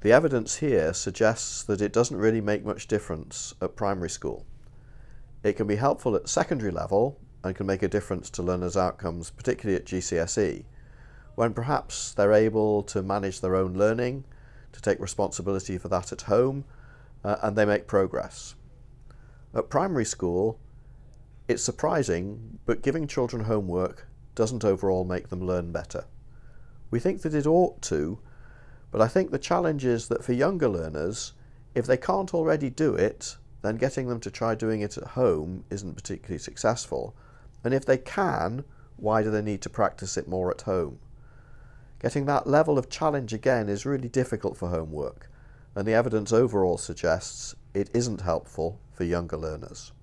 The evidence here suggests that it doesn't really make much difference at primary school. It can be helpful at secondary level and can make a difference to learners' outcomes, particularly at GCSE, when perhaps they're able to manage their own learning, to take responsibility for that at home, and they make progress. At primary school, it's surprising, but giving children homework doesn't overall make them learn better. We think that it ought to, but I think the challenge is that for younger learners, if they can't already do it, then getting them to try doing it at home isn't particularly successful. And if they can, why do they need to practice it more at home? Getting that level of challenge again is really difficult for homework, and the evidence overall suggests it isn't helpful for younger learners.